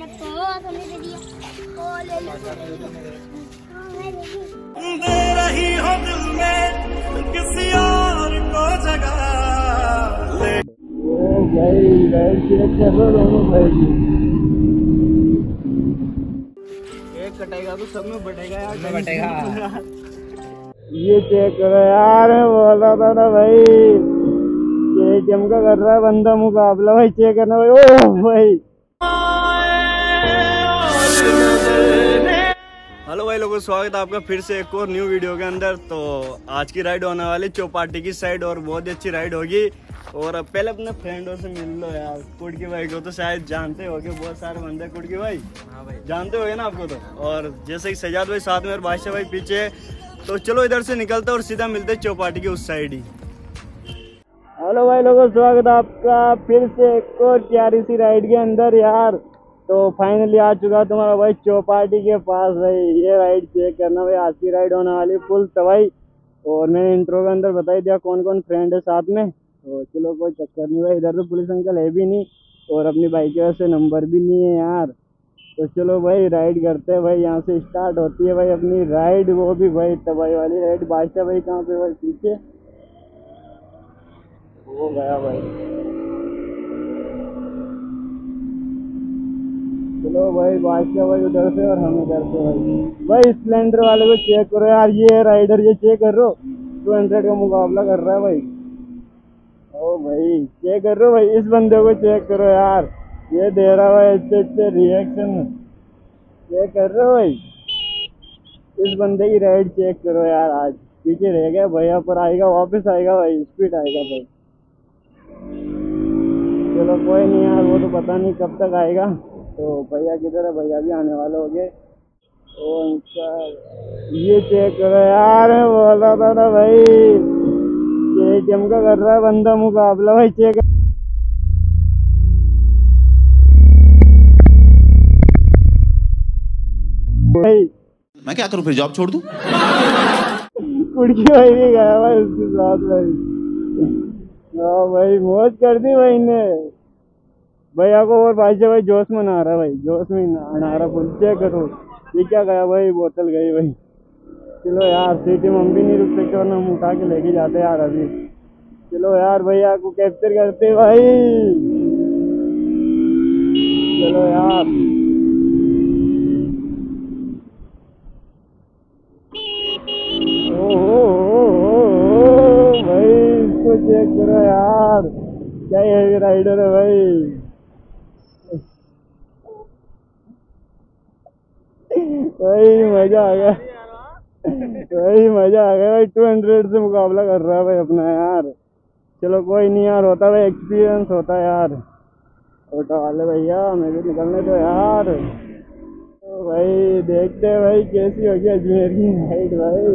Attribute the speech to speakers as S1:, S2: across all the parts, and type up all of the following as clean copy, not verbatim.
S1: दे रही हो दिल में किसी और को जगह। भाई चेक कर लो दोनों भाई, एक कटेगा तो सब में बटेगा यार, बटेगा। ये चेक करो यार, बोला था ना भाई, KTM का कर रहा है बंदा मुकाबला भाई, चेक करना भाई। ओह भाई, हेलो भाई लोगों, स्वागत है आपका फिर से एक और न्यू वीडियो के अंदर। तो आज की राइड होने वाली चौपाटी की साइड और बहुत ही अच्छी राइड होगी। और पहले अपने फ्रेंडों से मिल लो यार। कुड़की भाई को तो शायद जानते होगे, बहुत सारे बंदे कुड़की भाई। हाँ भाई जानते होगे ना आपको तो। और जैसे कि सजाद भाई साथ में और बादशाह भाई पीछे। तो चलो इधर से निकलते और सीधा मिलते चौपाटी के उस साइड ही। हेलो भाई लोगों, स्वागत है आपका फिर से एक और प्यारी सी राइड के अंदर यार। तो फाइनली आ चुका तुम्हारा भाई चौपाटी के पास भाई। ये राइड चेक करना भाई, आज की राइड होने वाली फुल तबाही। और मैंने इंट्रो के अंदर बता ही दिया कौन कौन फ्रेंड है साथ में। तो चलो कोई चक्कर नहीं भाई, इधर तो पुलिस अंकल है भी नहीं और अपनी बाइक की वजह से नंबर भी नहीं है यार। तो चलो भाई राइड करते हैं भाई, यहाँ से स्टार्ट होती है भाई अपनी राइड, वो भी भाई तबाही वाली राइड। बादशाह भाई कहाँ पे भाई? पीछे वो गया भाई। चलो भाई, बादशाह भाई उधर से और हम इधर से भाई। भाई स्प्लेंडर वाले को चेक करो यार, ये राइडर ये चेक कर रो 200 का मुकाबला कर रहा है भाई। ओ भाई चेक कर रो भाई, इस बंदे को चेक करो यार, ये दे रहा है अच्छे अच्छे रिएक्शन। चेक कर रहे हो भाई, इस बंदे की राइड चेक करो यार। आज पीछे रह गया भैया, पर आएगा वापस आएगा भाई, स्पीड आएगा भाई। चलो कोई नहीं यार, वो तो पता नहीं कब तक आएगा। तो भैया किधर है? भैया भी आने वाले हो गए। ओ ये चेक करो यार, बोला था ना भाई, KTM का कर रहा है बंदा मुकाबला भाई। चेक भाई,
S2: मैं क्या करूं फिर, जॉब छोड़ दूं?
S1: कुड़की भाई भी गया भाई उसके साथ भाई। हाँ भाई मौज कर दी भाई ने भैया को। और बादशाह भाई जोश में नहा रहा भाई, जोश में नहा रहा फुल। चेक करो ये क्या गया भाई, बोतल गई भाई। चलो यार सिटी में हम भी नहीं रुक सकते, वरना हम उठा के लेके जाते यार अभी। चलो यार भैया को कैप्चर करते भाई। चलो यार, भाई इसको चेक करो यार, क्या हेवी राइडर है भाई। भाई मजा आ गया भाई, मजा आ गया भाई। 200 से मुकाबला कर रहा है भाई अपना यार। चलो कोई नहीं यार, होता है एक्सपीरियंस होता है यार। ऑटो वाले भैया हमें भी निकलने दो यार। तो भाई देखते हैं भाई कैसी होगी अजमेर की राइड भाई।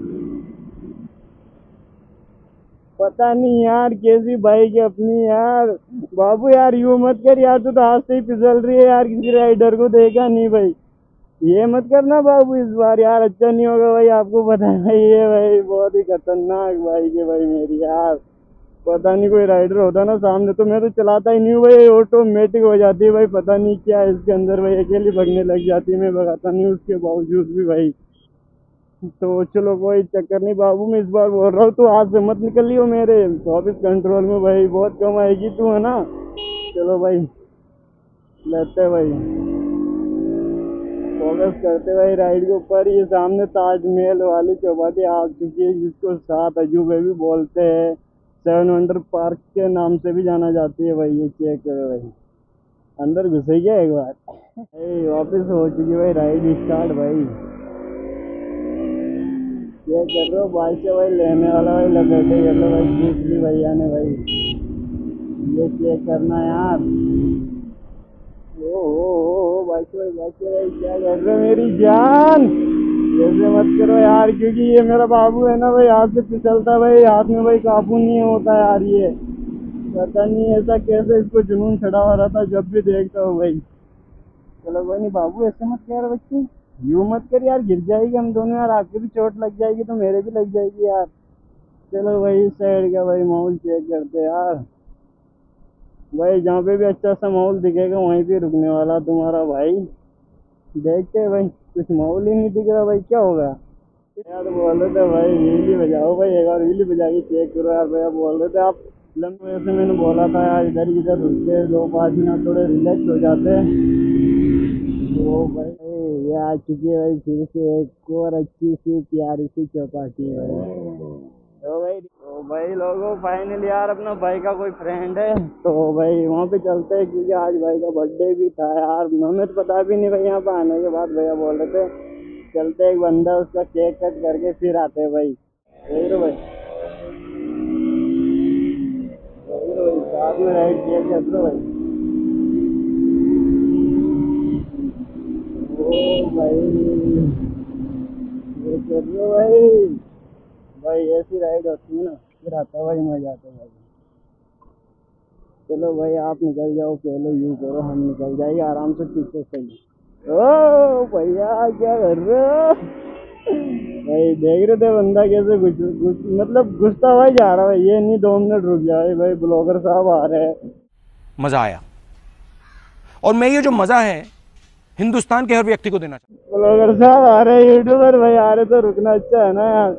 S1: पता नहीं यार कैसी बाइक है अपनी यार। बाबू यार यूं मत कर यार, तू तो हाथ से ही फिसल रही है यार, किसी राइडर को देखा नहीं भाई। ये मत करना बाबू इस बार यार, अच्छा नहीं होगा भाई। आपको पता है भाई, ये भाई बहुत ही खतरनाक बाइक है भाई मेरी यार। पता नहीं कोई राइडर होता ना सामने तो मैं तो चलाता ही नहीं हूँ भाई, ऑटोमेटिक हो जाती है भाई। पता नहीं क्या है इसके अंदर भाई, अकेली भगने लग जाती है, मैं भगाता नहीं उसके बावजूद भी भाई। तो चलो कोई चक्कर नहीं बाबू, मैं इस बार बोल रहा हूँ तू हाथ से मत निकलियो मेरे। 24 कंट्रोल में भाई बहुत कम आएगी तू, है ना। चलो भाई लेते भाई, फोकस करते भाई राइड के ऊपर। ये सामने ताजमहल वाली चौपाटी आ चुकी है, जिसको 7 अजूबे भी बोलते हैं, 7 वंडर पार्क के नाम से भी जाना जाती है भाई। ये चेक करो भाई, अंदर घुसे क्या एक बार भाई। वापस हो चुकी भाई राइड स्टार्ट भाई। चेक कर रहे हो बादशाह भाई लेने वाला भाई लपेटे कर लो भाई, जीत ली भैया ने भाई। ये चेक करना यार। ओ बादशाह भाई क्या कर रहे हो मेरी जान? ऐसे मत करो यार, क्योंकि ये मेरा बाबू है ना भाई, हाथ से फिसलता भाई, हाथ में भाई काबू नहीं होता यार। ये पता नहीं ऐसा कैसे इसको जुनून चढ़ा हो रहा था जब भी देखता हूँ भाई। चलो कोई नहीं बाबू, ऐसे मत कर बच्चे, यूं मत कर यार, गिर जाएगी हम दोनों यार। आपके भी चोट लग जाएगी तो मेरे भी लग जाएगी यार। चलो भाई साइड का भाई माहौल चेक करते यार। भाई जहाँ पे भी अच्छा सा माहौल दिखेगा वहीं पे रुकने वाला तुम्हारा भाई। देखते हैं भाई, कुछ माहौल ही नहीं दिख रहा भाई, क्या होगा यार। बोल रहे थे भाई रीली बजाओ भाई, एक बार रीली बजा के चेक करो यार। भैया बोल रहे थे आप लंबे से, मैंने बोला था यार इधर इधर रुक के 2-5 मिनट थोड़े रिलैक्स हो जाते हैं। तो भाई ये आ चुकी है भाई फिर से एक और अच्छी सी प्यारी सी चौपाटी है। तो भाई लोगों फाइनली यार अपना भाई का कोई फ्रेंड है तो भाई वहाँ पे चलते हैं, क्योंकि आज भाई का बर्थडे भी था यार। हमें तो पता भी नहीं भाई, यहाँ पे आने के बाद भैया बोल रहे थे चलते एक बंदा उसका केक कट करके फिर आते हैं भाई। भाई साथ में राइड केक कट लो भाई। ओ भाई ये कर लो भाई ऐसी राइड होती है ना, फिर आता भाई मजा आता भाई। चलो भाई आप निकल जाओ पहले, यूं करो हम निकल जाएंगे आराम से पीछे से। ओ भैया क्या कर रहे हो भाई? देख रहे थे बंदा कैसे मतलब गुस्सा भाई जा रहा है। ये नहीं 2 मिनट रुक जाए भाई, ब्लॉगर साहब आ रहे हैं।
S3: मजा आया और मैं ये जो मजा है हिंदुस्तान के हर व्यक्ति को देना चाहता हूं।
S1: ब्लॉगर साहब आ रहे हैं, यूट्यूबर भाई आ रहे तो रुकना अच्छा है ना यार।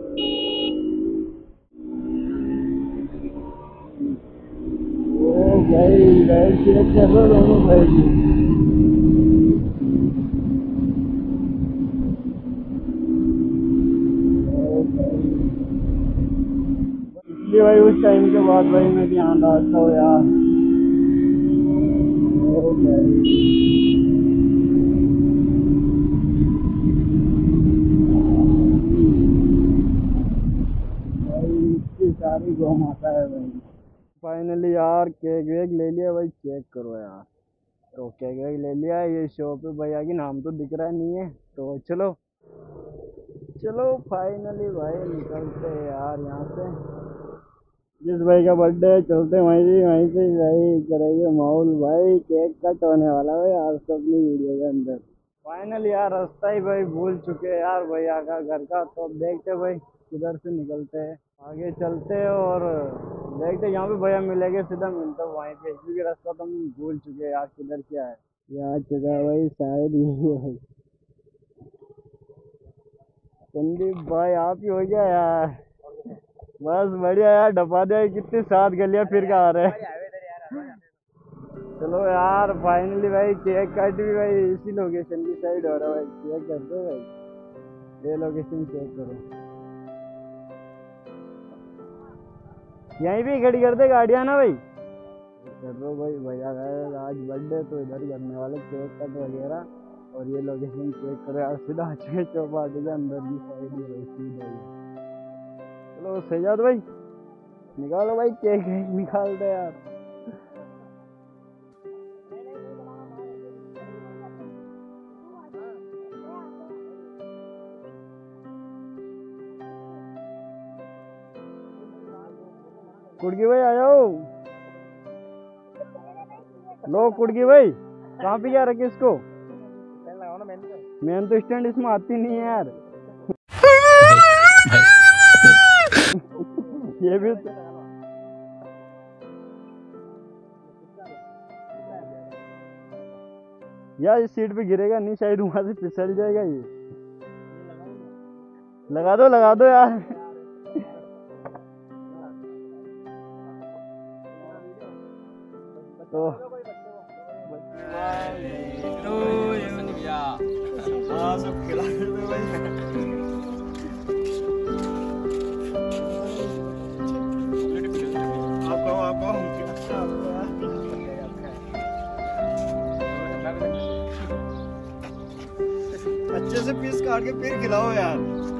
S1: ओ भाई चेक कर लो दोनों भाई की। इसलिए भाई उस टाइम के बाद भाई मैं ध्यान रखता हूँ यार। ओ भाई सारी गौ माता है भाई। फाइनली यार केक वेक ले लिया भाई, चेक करो यार। तो केक वेक ले लिया, ये शॉप पे भैया की नाम तो दिख रहा नहीं है। तो चलो फाइनली भाई निकलते हैं यार यहाँ से। जिस भाई का बर्थडे है चलते वहीं से भाई करेंगे माहौल भाई। केक कट होने वाला भाई आज तो अपनी वीडियो के अंदर। फाइनली यार रास्ता ही भाई भूल चुके हैं यार भैया का घर का। तो देखते भाई किधर से निकलते हैं, आगे चलते हैं और देखते यहाँ पे भैया मिलेंगे, सीधा मिलता हूँ वहीं पे, क्योंकि रास्ता तो हम भूल चुके हैं यार किधर क्या है। ये आ चुका है भाई शायद ये भाई। संदीप भाई आप ही हो गया यार, बस बढ़िया यार। डपा दिया कितनी 7 गलियां फिर का आ रहे हैं। चलो यार फाइनली भाई केक कट भी भाई इसी लोकेशन की साइड हो रहा है भाई। चेक कर दो भाई, ये लोकेशन चेक करो, यहीं भी खड़ी कर दे गाड़ियां ना भाई। कर दो भाई भैया आज बर्थडे तो इधर करने वाले केक कट वगैरह। और ये लोकेशन चेक करो यार, सीधा अच्छे चौपाटी के अंदर की साइड ही भाई सीधा ही। चलो सजाद भाई निकालो भाई केक निकाल दे यार। कुड़की भाई आ जाओ। लो कुड़की भाई कहाँ पे क्या रखे इसको? मेन तो स्टैंड इसमें आती नहीं है यार। ये भी यार इस सीट पे गिरेगा नहीं शायद, वहां से फिसल जाएगा ये। लगा दो यार। तो हाँ सब खिला आपको अच्छे से पीस काट के फिर खिलाओ यार।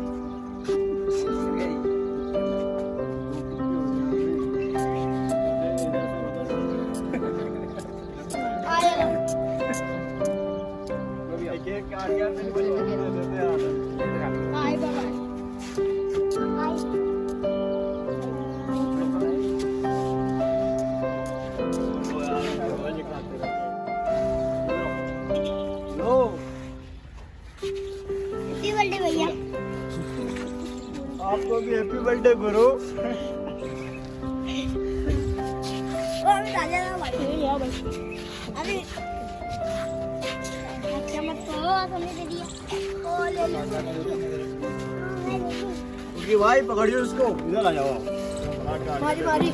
S1: आपको भी हैप्पी बर्थडे गुरु।
S4: अरे अच्छा मत करो, हमने दे दिया। ओ ले लो।
S1: क्योंकि भाई पकड़िए उसको, इधर आ जाओ।
S4: मारी मारी।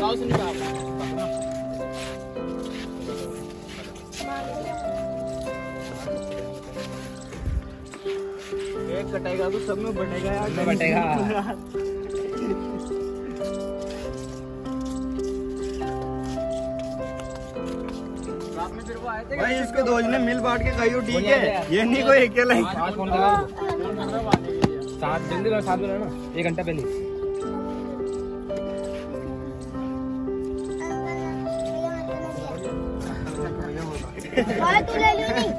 S1: एक कटेगा तो सब में बटेगा यार।
S3: बटेगा।
S1: भाई इसको दो जने मिल बांट के खाइयो, ठीक है? ये नहीं कोई अकेला ही।
S3: साथ जल्दी करो, साथ में ना 1 घंटा पहले।
S4: भाई तू ले लियो नहीं,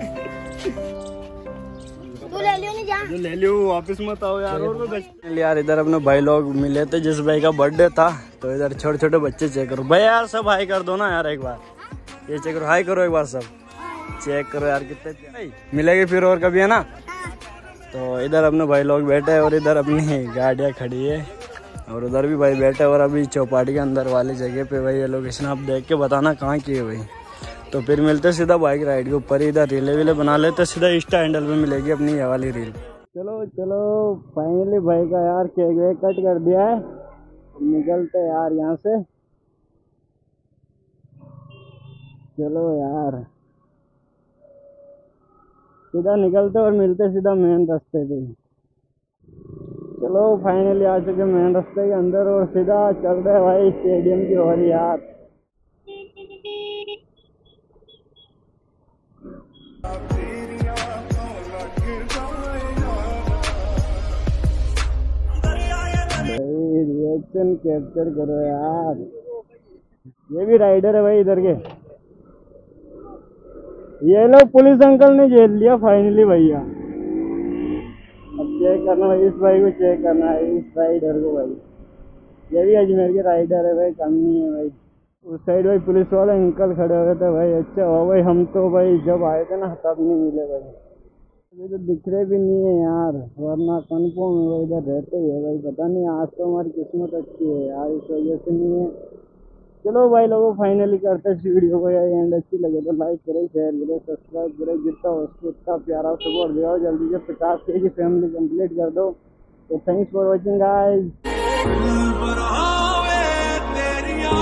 S4: तू ले लियो नहीं जा।
S1: जो ले लियो वापस मत आओ यार। और कोई यार इधर अपने भाई लोग मिले थे, जिस भाई का बर्थडे था, तो इधर छोटे छोटे बच्चे चेक करो भाई यार, सब हाई कर दो ना यार एक बार। ये चेक करो, हाई करो एक बार, सब चेक करो यार कितने मिलेगी फिर और कभी, है ना? तो इधर अपने भाई लोग बैठे हैं और इधर अपनी गाड़ियाँ खड़ी है और उधर भी भाई बैठे हैं। और अभी चौपाटी के अंदर वाली जगह पे भाई ये लोकेशन आप देख के बताना कहाँ की है भाई। तो फिर मिलते सीधा बाइक राइड के ऊपर ही, इधर रीले वीले बना लेते, सीधा इंस्टा हैंडल पे मिलेगी अपनी ये वाली रील। चलो चलो फाइनली भाई का यार केक वेक कट कर दिया है, निकलते यार यहाँ से। चलो यार सीधा निकलते और मिलते सीधा मेन रास्ते पे। चलो फाइनली आ चुके मेन रास्ते के अंदर और सीधा चल रहे भाई स्टेडियम की ओर यार। भाई रिएक्शन कैप्चर करो यार, ये भी राइडर है भाई इधर के। ये लोग पुलिस अंकल ने जेल लिया फाइनली भैया। अब चेक करना भाई, इस भाई को चेक करना है, इस राइडर को भाई। ये भी अजमेर के राइडर है भाई, कम नहीं है भाई। उस साइड भाई पुलिस वाले अंकल खड़े हुए थे भाई। अच्छा हो भाई, हम तो भाई जब आए थे ना तब नहीं मिले भाई, अभी तो दिख रहे भी नहीं है यार, वरना कन्फर्म है भाई इधर रहते ही है भाई। पता नहीं आज तो हमारी किस्मत अच्छी है यार, इस वजह से नहीं है। चलो भाई लोगों फाइनली करते हैं इस वीडियो को यार, एंड अच्छी लगे तो लाइक करें, शेयर करें, सब्सक्राइब करें, जितना हो उसको उतना प्यारा सपोर्ट दिया। जल्दी से 50K की फैमिली कंप्लीट कर दो। तो थैंक्स फॉर वॉचिंग गाइस।